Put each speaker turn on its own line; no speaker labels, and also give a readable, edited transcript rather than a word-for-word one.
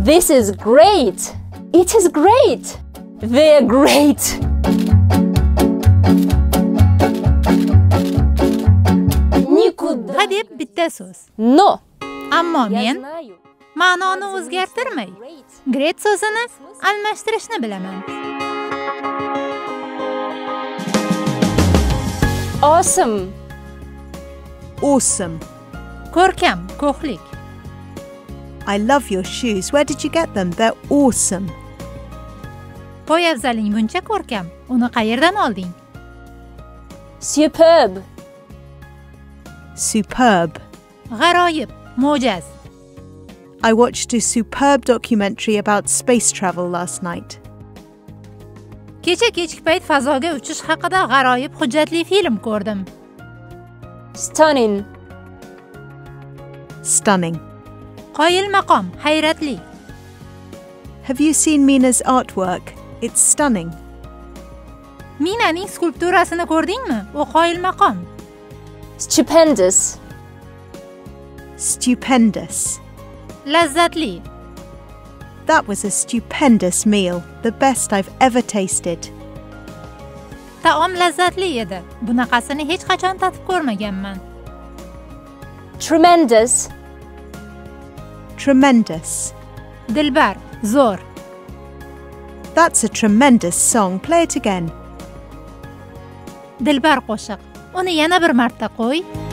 This is great. It is great. They're great. Никуда.
Hadeb bitta so'z.
No.
Ammo
Я
men
знаю.
ma'noni o'zgartirmay, great so'zini almashtirishni bilaman.
Awesome.
Awesome.
Ko'rkam, ko'hlik.
I love your shoes. Where did you get them? They're awesome.
Poyabzaling buncha ko'rkam. Uni qayerdan olding?
Superb.
Superb.
G'aroyib, mo'jaz.
I watched a superb documentary about space travel last night.
Kecha kechki payt fazoga uchish haqida g'aroyib hujjatli film ko'rdim.
Stunning.
Stunning.
Qoyil maqom, hayratli.
Have you seen Mina's artwork? It's stunning.
Minaning skulpturasini ko'rdingmi? U qoyil maqom.
Stupendous.
Stupendous.
Lazzatli.
That was a stupendous meal, the best I've ever tasted.
Taom lazzatli edi. Bunaqasini hech qachon tatib ko'rmaganman.
Tremendous.
Tremendous.
Dilbar, zo'r.
That's a tremendous song. Play it again.
Dilbar qo'shiq. Uni yana bir marta qo'y.